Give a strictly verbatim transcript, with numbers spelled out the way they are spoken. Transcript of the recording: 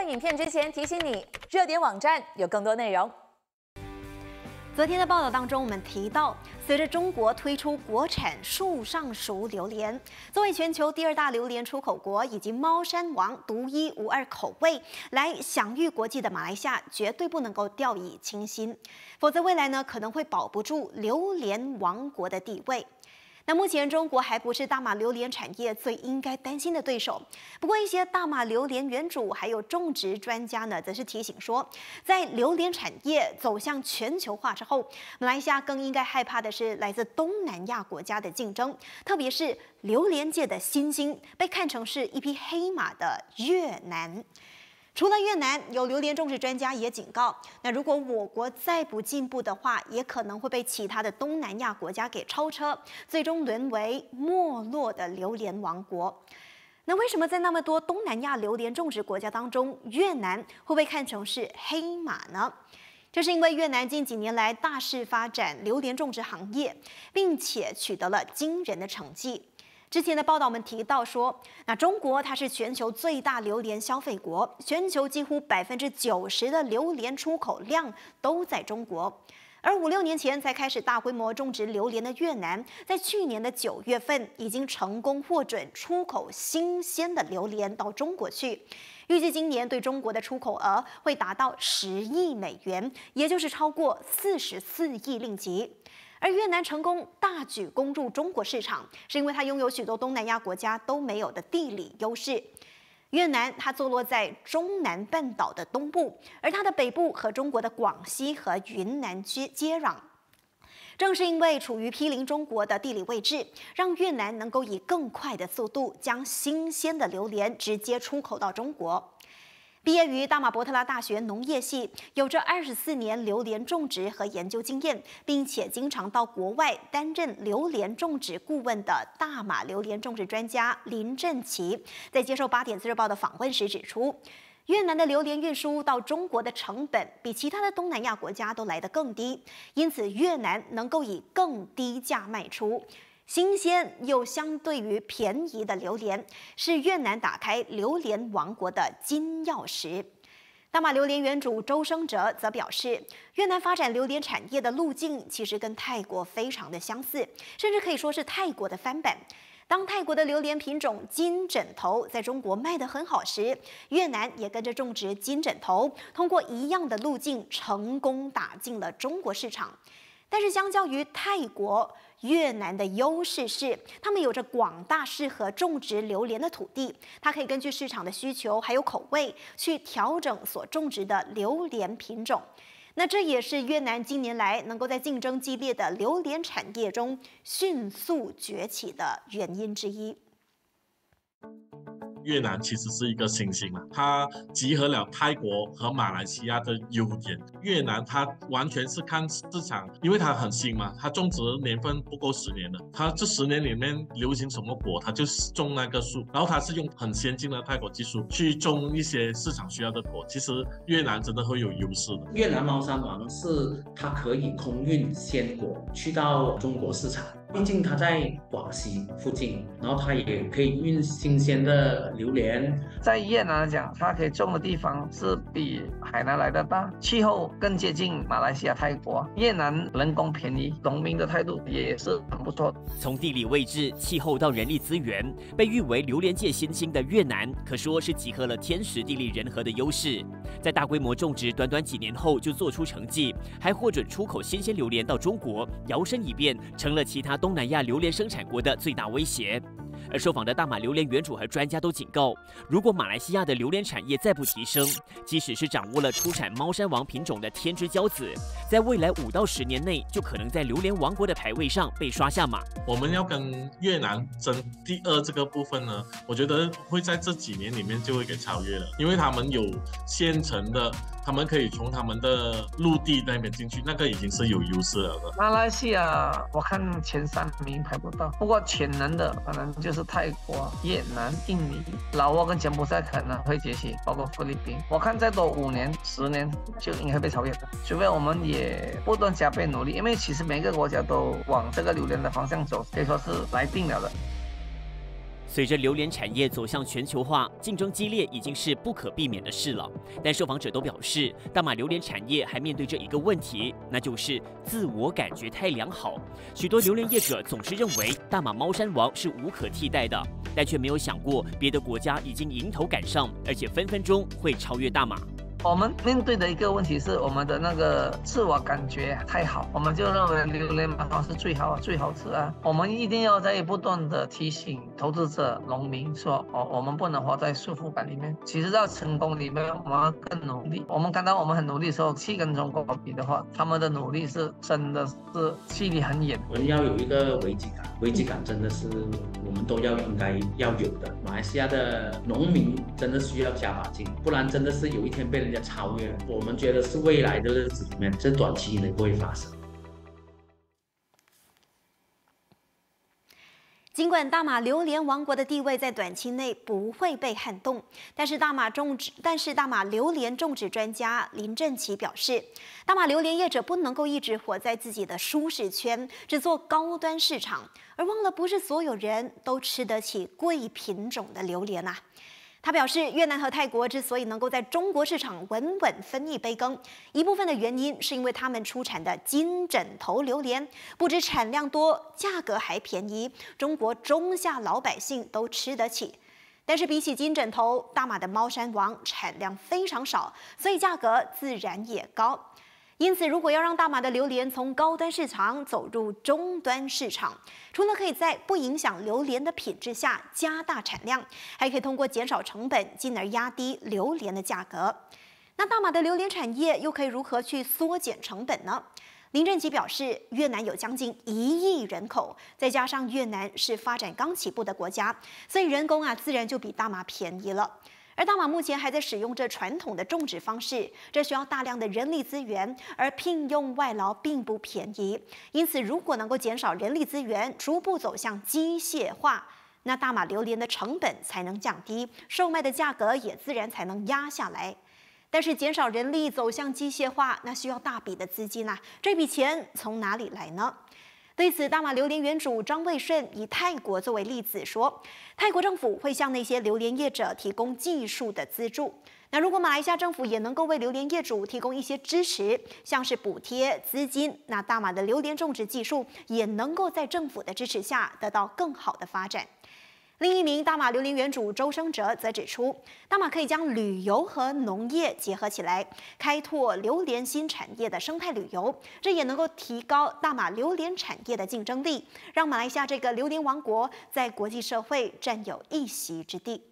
看影片之前，提醒你，热点网站有更多内容。 昨天的报道当中，我们提到，随着中国推出国产树上熟榴莲，作为全球第二大榴莲出口国，以及猫山王独一无二口味来享誉国际的马来西亚，绝对不能够掉以轻心，否则未来呢可能会保不住榴莲王国的地位。那目前中国还不是大马榴莲产业最应该担心的对手，不过一些大马榴莲园主还有种植专家呢，则是提醒说，在榴莲产业走向全球化之后，马来西亚更应该害怕的是来自东南亚国家的竞争，特别是榴莲界的新星，被看成是一匹黑马的越南。除了越南，有榴莲种植专家也警告，那如果我国再不进步的话，也可能会被其他的东南亚国家给超车，最终沦为没落的榴莲王国。那为什么在那么多东南亚榴莲种植国家当中，越南会被看成是黑马呢？这是因为越南近几年来大肆发展榴莲种植行业，并且取得了惊人的成绩。之前的报道我们提到说，那中国它是全球最大榴莲消费国，全球几乎百分之九十的榴莲出口量都在中国。而五六年前才开始大规模种植榴莲的越南，在去年的九月份已经成功获准出口新鲜的榴莲到中国去，预计今年对中国的出口额会达到十亿美元，也就是超过四十四亿令吉。而越南成功大举攻入中国市场，是因为它拥有许多东南亚国家都没有的地理优势。越南它坐落在中南半岛的东部，而它的北部和中国的广西和云南接接壤。正是因为处于毗邻中国的地理位置，让越南能够以更快的速度将新鲜的榴莲直接出口到中国。毕业于大马伯特拉大学农业系，有着二十四年榴莲种植和研究经验，并且经常到国外担任榴莲种植顾问的大马榴莲种植专家林振奇，在接受八点日报的访问时指出，越南的榴莲运输到中国的成本比其他的东南亚国家都来得更低，因此越南能够以更低价卖出。新鲜又相对于便宜的榴莲，是越南打开榴莲王国的金钥匙。大马榴莲园主周生哲则表示，越南发展榴莲产业的路径其实跟泰国非常的相似，甚至可以说是泰国的翻版。当泰国的榴莲品种金枕头在中国卖得很好时，越南也跟着种植金枕头，通过一样的路径成功打进了中国市场。但是相较于泰国，越南的优势是，他们有着广大适合种植榴莲的土地，它可以根据市场的需求还有口味去调整所种植的榴莲品种。那这也是越南近年来能够在竞争激烈的榴莲产业中迅速崛起的原因之一。 越南其实是一个新兴嘛，它集合了泰国和马来西亚的优点。越南它完全是看市场，因为它很新嘛，它种植年份不够十年了，它这十年里面流行什么果，它就种那个树，然后它是用很先进的泰国技术去种一些市场需要的果。其实越南真的会有优势的。 越南猫山王是它可以空运鲜果去到中国市场。毕竟它在广西附近，然后它也可以运新鲜的榴莲。 在越南来讲，它可以种的地方是比海南来的大，气候更接近马来西亚、泰国。越南人工便宜，农民的态度也是很不错。 从地理位置、气候到人力资源，被誉为榴莲界新星的越南，可说是集合了天时地利人和的优势。在大规模种植短短几年后就做出成绩，还获准出口新鲜榴莲到中国，摇身一变成了其他东南亚榴莲生产国的最大威胁。而受访的大马榴莲园主和专家都警告，如果马来西亚的榴莲产业再不提升，即使是掌握了出产猫山王品种的天之骄子，在未来五到十年内就可能在榴莲王国的排位上被刷下马。 我们要跟越南争第二这个部分呢，我觉得会在这几年里面就会给超越了，因为他们有现成的，他们可以从他们的陆地那边进去，那个已经是有优势了的。 马来西亚我看前三名排不到，不过潜能的可能就是泰国、越南、印尼、老挝跟柬埔寨可能会崛起，包括菲律宾。我看再多五年、十年就应该被超越的，除非我们也不断加倍努力，因为其实每个国家都往这个榴莲的方向走，可以说是来定了的。 随着榴莲产业走向全球化，竞争激烈已经是不可避免的事了。但受访者都表示，大马榴莲产业还面对着一个问题，那就是自我感觉太良好。许多榴莲业者总是认为大马猫山王是无可替代的，但却没有想过别的国家已经迎头赶上，而且分分钟会超越大马。 我们面对的一个问题是，我们的那个自我感觉太好，我们就认为榴莲麻花是最好、最好吃啊。我们一定要在不断的提醒投资者、农民说，哦，我们不能活在束缚感里面。其实，要成功里面，我们要更努力。我们看到我们很努力的时候，去跟中国比的话，他们的努力是真的是距离很远。 我们要有一个危机感，危机感真的是我们都要应该要有的。马来西亚的农民真的需要加把劲，不然真的是有一天被人超越，我们觉得是未来的日子里面，这短期内不会发生。 尽管大马榴莲王国的地位在短期内不会被撼动，但是大马种植，但是大马榴莲种植专家林振奇表示，大马榴莲业者不能够一直活在自己的舒适圈，只做高端市场，而忘了不是所有人都吃得起贵品种的榴莲啊。他表示，越南和泰国之所以能够在中国市场稳稳分一杯羹，一部分的原因是因为他们出产的金枕头榴莲不止产量多，价格还便宜，中国中下老百姓都吃得起。但是比起金枕头，大马的猫山王产量非常少，所以价格自然也高。因此，如果要让大马的榴莲从高端市场走入中端市场，除了可以在不影响榴莲的品质下加大产量，还可以通过减少成本，进而压低榴莲的价格。那大马的榴莲产业又可以如何去缩减成本呢？林振奇表示，越南有将近一亿人口，再加上越南是发展刚起步的国家，所以人工啊自然就比大马便宜了。而大马目前还在使用着传统的种植方式，这需要大量的人力资源，而聘用外劳并不便宜。因此，如果能够减少人力资源，逐步走向机械化，那大马榴莲的成本才能降低，售卖的价格也自然才能压下来。但是减少人力走向机械化，那需要大笔的资金啊，这笔钱从哪里来呢？对此，大马榴莲园主张卫顺以泰国作为例子说，泰国政府会向那些榴莲业者提供技术的资助。那如果马来西亚政府也能够为榴莲业主提供一些支持，像是补贴、资金，那大马的榴莲种植技术也能够在政府的支持下得到更好的发展。另一名大马榴莲园主周生哲则指出，大马可以将旅游和农业结合起来，开拓榴莲新产业的生态旅游，这也能够提高大马榴莲产业的竞争力，让马来西亚这个榴莲王国在国际社会占有一席之地。